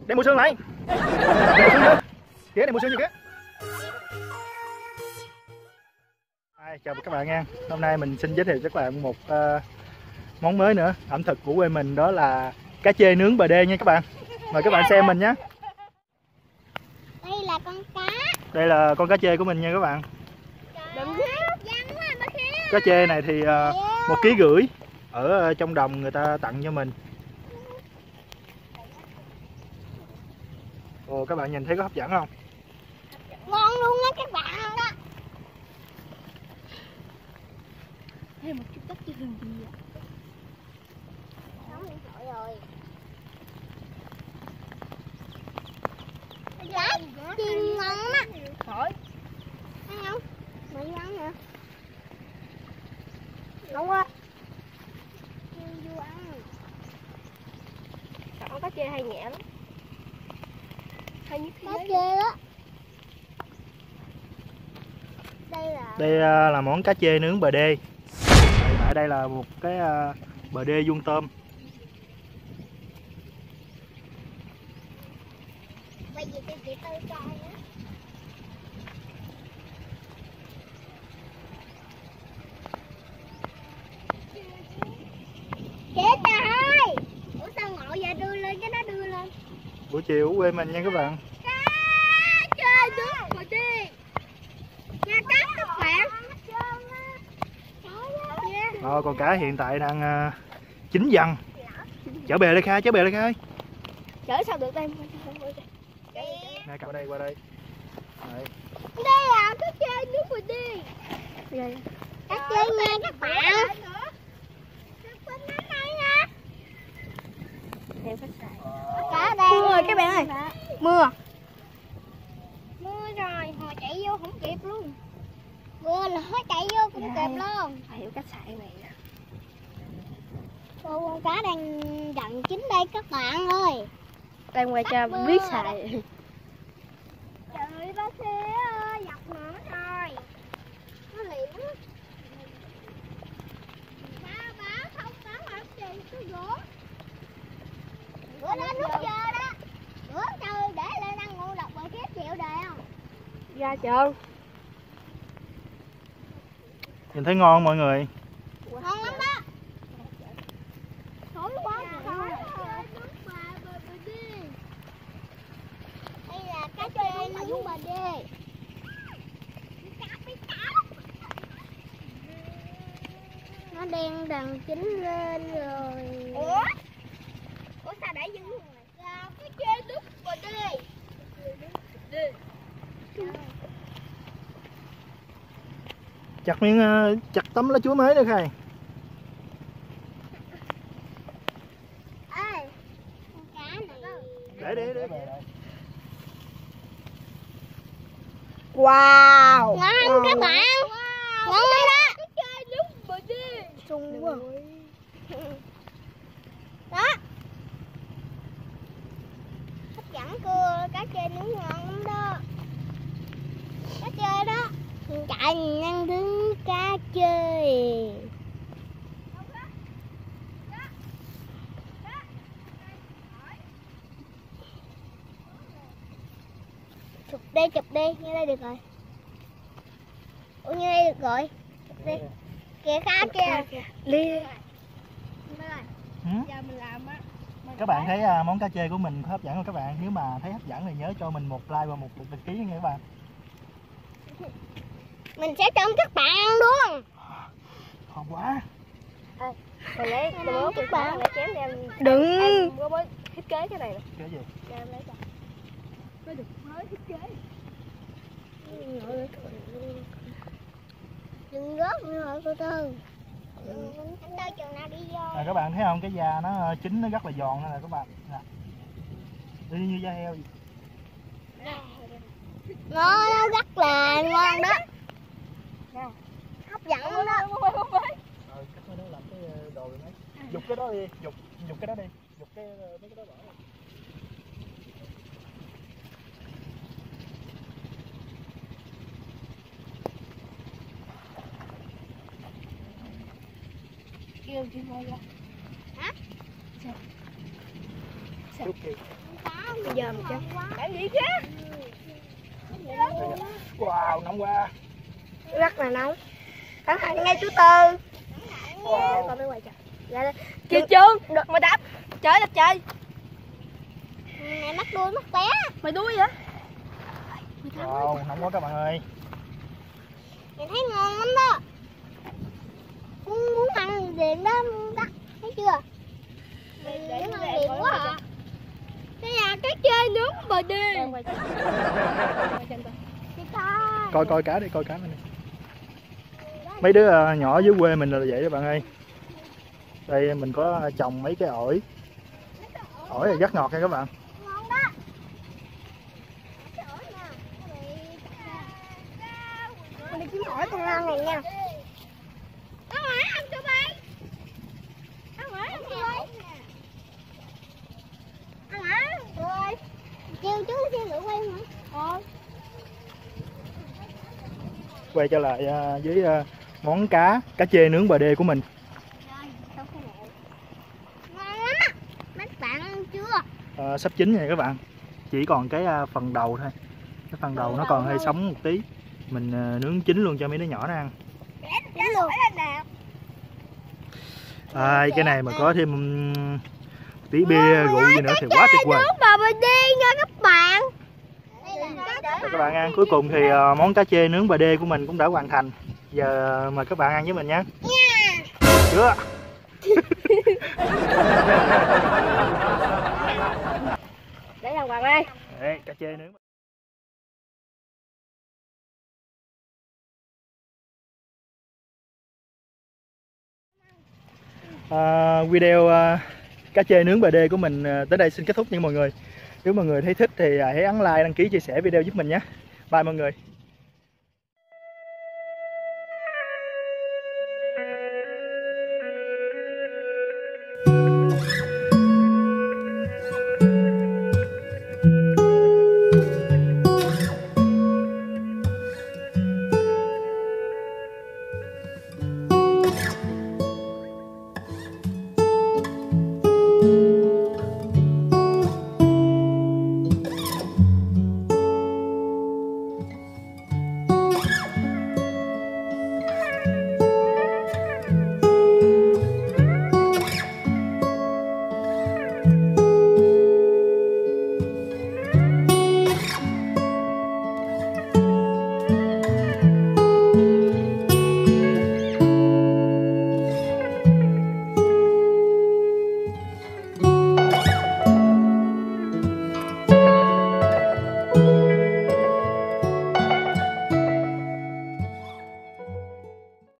Đem mùa sương lại. Kìa, đem mùa sương gì kìa. Chào các bạn nha. Hôm nay mình xin giới thiệu cho các bạn một món mới nữa, ẩm thực của quê mình, đó là cá chê nướng bờ đê nha các bạn. Mời các bạn xem mình nhé. Đây là con cá. Đây là con cá chê của mình nha các bạn. Cá chê này thì 1,5 kg ở trong đồng người ta tặng cho mình. Ồ, các bạn nhìn thấy có hấp dẫn không? Ngon luôn á các bạn đó. Thêm một chút đất chứ hương gì vậy? Nóng điện thoại rồi. Cá chiên ngon á. Khỏi. Thấy không? Mày ăn nè. Ngon quá. Chiên vô ăn. Con cá chê hay nhẹ lắm. Hay như thế. Cá chê á. Đây là món cá chê nướng bờ đê. Tại đây là một cái bờ đê vuông tôm. Bây giờ tôi chỉ tôi cho nữa. Chết rồi. Ủa sao ngộ vậy, đưa lên cái đó đưa lên. Buổi chiều của quê mình nha các bạn. Cá chê nướng bờ đê. Nha các bạn. Rồi, con cá hiện tại đang chín dần. Chở bè lên Khai, chở bè lên Khai. Chở sao được đây? Nè, qua đây, qua đây. Đấy. Đây là cá chê nướng bờ đê. Cá chê nha các bạn. Em khách sạn. Cá đây. Mưa rồi các bạn ơi. Mưa. Mưa rồi, hồi chạy vô không kịp luôn. Mưa là hết chạy vô cũng kịp luôn. Phải hiểu khách sạn này. Cô con cá đang dần chín đây các bạn ơi. Đang ngoài cho biết xài. Trời bác sĩ ơi, dọc nữa rồi. Nó liễm. Báo không báo làm gì cứ gỗ. Bữa đó nước dơ đó. Bữa trời để lên ăn ngộ độc rồi kiếp chịu đề không? Ra chợ. Nhìn thấy ngon không mọi người? Ngon lắm đó. Thổi quá trời. Đây là cá chê nướng bờ đê. Nó đang dần chín lên rồi. Ủa sao để dưng rồi? Là cá chê nướng bờ đê. Chặt miếng chặt tấm lá chuối mới nữa Khai. Ê, con cá này. Để. Wow. Ngon các bạn. Ngon lắm đó. Cá chê nướng bờ đê. Sung quá. Đó. Hấp dẫn cua, cá chê nướng ngon lắm đó. Cá chê đó. Chạy ăn nướng cá chê. Chụp đi, như đây được rồi. Ủa như đây được rồi. Chụp đi. Kìa cá kìa. Ly. Giờ mình làm á. Các bạn thấy món cá chê của mình có hấp dẫn không các bạn? Nếu mà thấy hấp dẫn thì nhớ cho mình một like và một đăng ký nha các bạn. Mình sẽ cho các bạn ăn luôn. Ngon quá. Rồi lấy bữa các bạn lại chém em. Đừng. Em có mới thiết kế cái này nè. Cái gì? Cho em lấy cho. Mới được mới thiết kế. Đừng rớt nữa từ từ. Anh đâu chừng nào đi vô. Các bạn thấy không? Cái da nó chín, nó rất là giòn nè các bạn. Nè. Y như da heo vậy. Nó rất là ngon đó. Hấp dẫn luôn đó. Cắt nó làm cái đồ này mấy. Dục cái đó đi, dục cái đó đi, dục cái mấy cái đó bỏ lại. Kêu chị ngồi ra. Hả? Chút kìa. Cá bây giờ mình cho cái gì chứ. Wow, nóng quá. Rất là nóng. Cẩn thận ngay thứ tư. Wow. Con mới quay trời. Dạ, Kiều Trương, được mày đáp. Trời đất trời. Mày mắc đuôi mắc bé. Mày đuôi vậy? Wow, nóng quá các bạn ơi. Mày thấy ngon lắm đó. Muốn ăn điện đó, đó. Thấy chưa? Để ăn điện quá à. Đây là cái chơi nướng bờ đê. Coi cá đi, coi cá này. Mấy đứa nhỏ dưới quê mình là vậy các bạn ơi. Đây mình có trồng mấy cái ổi. Ổi là rất ngọt nha các bạn. Ngon đó. Mình đi kiếm ổi con ngon này nha. Ăn hả? Ăn cho bay. Ăn hả? Ăn cho bay. Ăn hả? Rồi. Kêu chú xin lửa quay hả? Quay trở lại với món cá chê nướng bờ đê của mình. Ngon lắm á. Mấy bạn ăn chưa? Sắp chín nha các bạn. Chỉ còn cái phần đầu thôi. Cái phần đầu nó còn hơi sống một tí. Mình nướng chín luôn cho mấy đứa nhỏ nó ăn. Cái này mà có thêm tí bia rượu gì nữa thì quá tuyệt vời. Bờ đê nha các bạn. Các bạn ăn, cuối cùng thì món cá chê nướng bờ đê của mình cũng đã hoàn thành. Giờ mời các bạn ăn với mình nhé. Chưa. Để thằng Hoàng ơi. Đây, cá chê nướng. Video cá chê nướng bờ đê của mình tới đây xin kết thúc nha mọi người. Nếu mọi người thấy thích thì hãy ấn like, đăng ký, chia sẻ video giúp mình nhé. Bye mọi người.